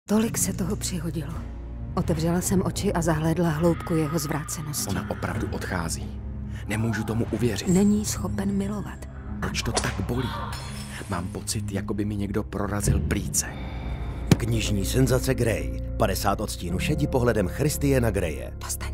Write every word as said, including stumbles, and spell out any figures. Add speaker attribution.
Speaker 1: Tolik se toho přihodilo. Otevřela jsem oči a zahlédla hloubku jeho zvrácenosti.
Speaker 2: Ona opravdu odchází. Nemůžu tomu uvěřit.
Speaker 1: Není schopen milovat.
Speaker 2: Proč to tak bolí? Mám pocit, jako by mi někdo prorazil plíce.
Speaker 3: Knižní senzace Grey. padesát odstínů šedi pohledem Christiana Greye.
Speaker 1: Dostaň